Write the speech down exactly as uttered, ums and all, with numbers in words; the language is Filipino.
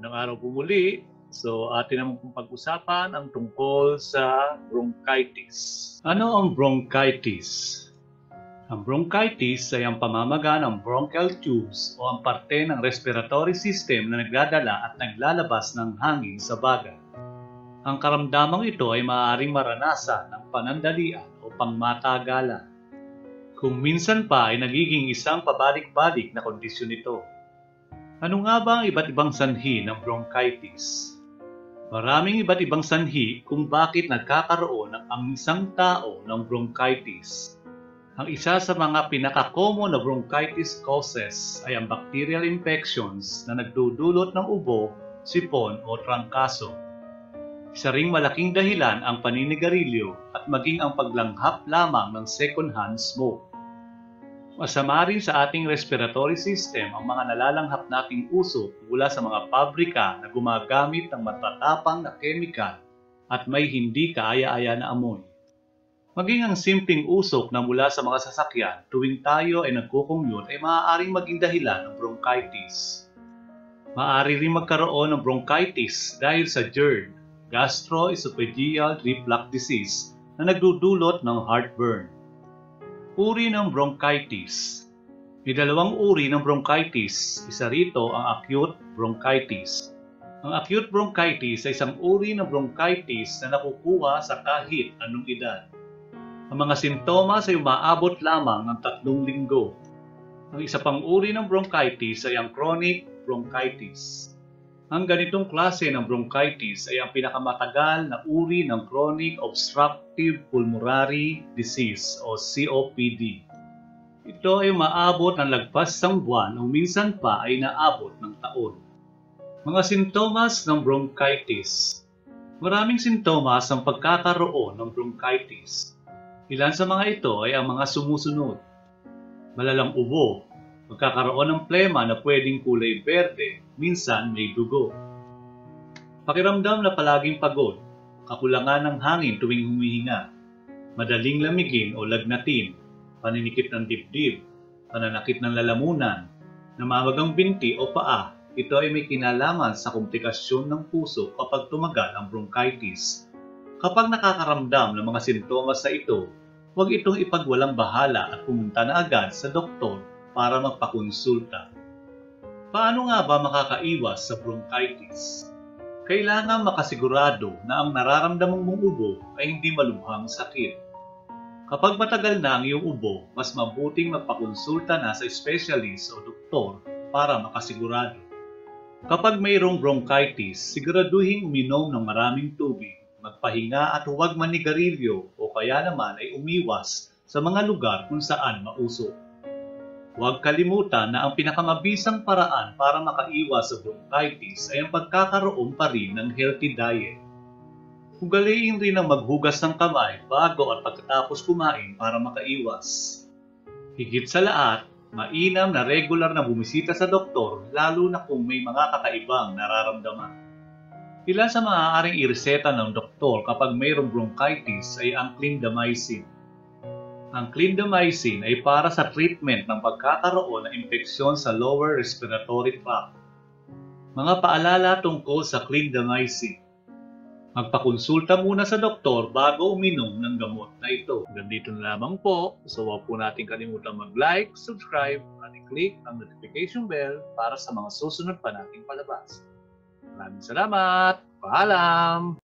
Magandang araw po muli. So, atin naman pong pag-usapan ang tungkol sa bronchitis. Ano ang bronchitis? Ang bronchitis ay ang pamamaga ng bronchial tubes o ang parte ng respiratory system na nagdadala at naglalabas ng hangin sa baga. Ang karamdamang ito ay maaaring maranasan ng panandalian o pangmatagalan. Kung minsan pa ay nagiging isang pabalik-balik na kondisyon ito. Ano nga ba ang iba't ibang sanhi ng bronchitis? Maraming iba't ibang sanhi kung bakit nagkakaroon ng ang isang tao ng bronchitis. Ang isa sa mga pinaka-common na bronchitis causes ay ang bacterial infections na nagdudulot ng ubo, sipon o trangkaso. Isa ring malaking dahilan ang paninigarilyo at maging ang paglanghap lamang ng second-hand smoke. Masama rin sa ating respiratory system ang mga nalalanghap nating usok mula sa mga pabrika na gumagamit ng matatapang na chemical at may hindi kaaya-aya na amoy. Maging ang simpleng usok na mula sa mga sasakyan tuwing tayo ay nagko-commute ay maaaring maging dahilan ng bronchitis. Maaari rin magkaroon ng bronchitis dahil sa G E R D, gastroesophageal reflux disease, na nagdudulot ng heartburn. Uri ng bronchitis. May dalawang uri ng bronchitis. Isa rito ang acute bronchitis. Ang acute bronchitis ay isang uri ng bronchitis na nakukuha sa kahit anong edad. Ang mga sintomas ay umaabot lamang ng tatlong linggo. Ang isa pang uri ng bronchitis ay ang chronic bronchitis. Ang ganitong klase ng bronchitis ay ang pinakamatagal na uri ng chronic obstructive pulmonary disease o C O P D. Ito ay umaabot ng lagpas ng buwan o minsan pa ay naabot ng taon. Mga sintomas ng bronchitis. Maraming sintomas ang pagkakaroon ng bronchitis. Ilan sa mga ito ay ang mga sumusunod. Malalang ubo, magkakaroon ng plema na pwedeng kulay berde, minsan may dugo. Pakiramdam na palaging pagod, kakulangan ng hangin tuwing humihinga, madaling lamigin o lagnatin, paninikip ng dibdib, pananakit ng lalamunan, namamagang binti o paa. Ito ay may kinalaman sa komplikasyon ng puso kapag tumagal ang bronchitis. Kapag nakakaramdam ng mga sintomas na ito, huwag itong ipagwalang bahala at pumunta na agad sa doktor para magpakonsulta. Paano nga ba makakaiwas sa bronchitis? Kailangan makasigurado na ang nararamdaman mong ubo ay hindi malubhang sakit. Kapag matagal na ang iyong ubo, mas mabuting magpakonsulta na sa specialist o doktor para makasigurado. Kapag mayroong bronchitis, siguraduhin uminom ng maraming tubig, magpahinga at huwag manigarilyo o kaya naman ay umiwas sa mga lugar kung saan mausok. Huwag kalimutan na ang pinakamabisang paraan para makaiwas sa bronchitis ay ang pagkakaroon pa rin ng healthy diet. Ugaliin rin ang maghugas ng kamay bago at pagkatapos kumain para makaiwas. Higit sa lahat, mainam na regular na bumisita sa doktor lalo na kung may mga kakaibang nararamdaman. Ilan sa maaaring ireseta ng doktor kapag mayroong bronchitis ay ang clindamycin. Ang clindamycin ay para sa treatment ng pagkakaroon ng impeksyon sa lower respiratory tract. Mga paalala tungkol sa clindamycin. Magpakonsulta muna sa doktor bago uminom ng gamot na ito. Ganito na lamang po. So huwag po natin kalimutan mag-like, subscribe, at i-click ang notification bell para sa mga susunod pa nating palabas. Maraming salamat! Paalam!